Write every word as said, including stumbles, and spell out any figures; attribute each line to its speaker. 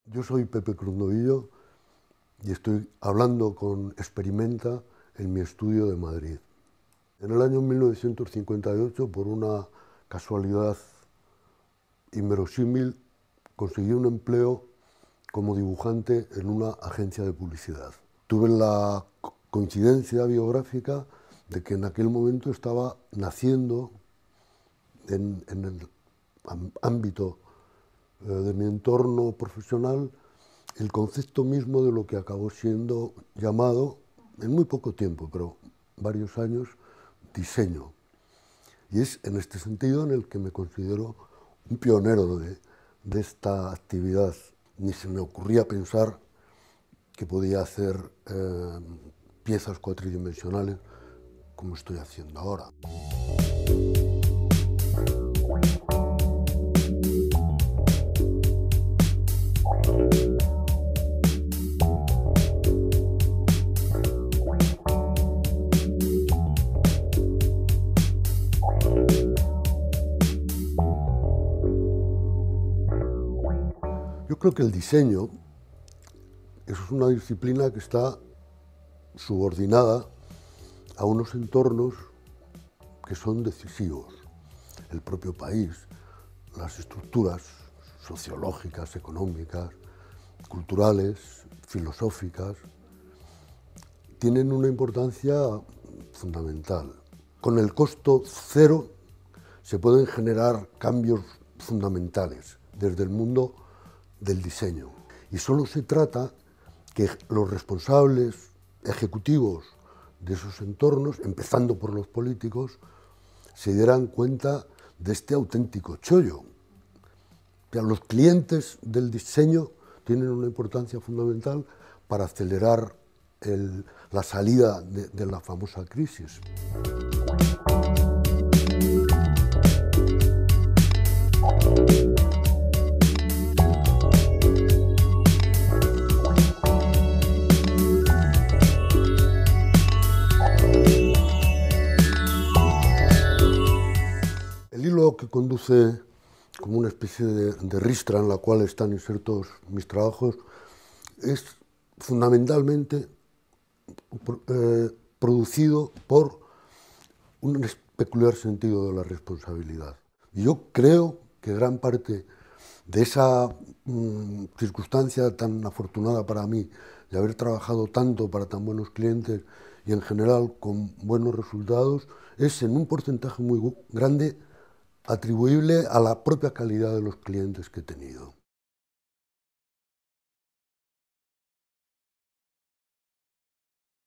Speaker 1: Yo soy Pepe Cruz Novillo y estoy hablando con Experimenta en mi estudio de Madrid. En el año mil novecientos cincuenta y ocho, por una casualidad inverosímil, conseguí un empleo como dibujante en una agencia de publicidad. Tuve la coincidencia biográfica de que en aquel momento estaba naciendo en, en el ámbito eh, de mi entorno profesional el concepto mismo de lo que acabó siendo llamado, en muy poco tiempo, pero varios años, diseño. Y es en este sentido en el que me considero un pionero de, de esta actividad. Ni se me ocurría pensar que podía hacer eh, piezas cuatridimensionales como estoy haciendo ahora. Yo creo que el diseño es una disciplina que está subordinada a unos entornos que son decisivos. El propio país, las estructuras sociológicas, económicas, culturales, filosóficas, tienen una importancia fundamental. Con el costo cero se pueden generar cambios fundamentales desde el mundo del diseño. Y solo se trata que los responsables ejecutivos de esos entornos, empezando por los políticos, se dieran cuenta de este auténtico chollo. O sea, los clientes del diseño tienen una importancia fundamental para acelerar el, la salida de, de la famosa crisis. El hilo que conduce como una especie de, de ristra en la cual están insertos mis trabajos es fundamentalmente eh, producido por un peculiar sentido de la responsabilidad. Y yo creo que gran parte de esa mmm, circunstancia tan afortunada para mí de haber trabajado tanto para tan buenos clientes y en general con buenos resultados es en un porcentaje muy grande atribuible a la propia calidad de los clientes que he tenido.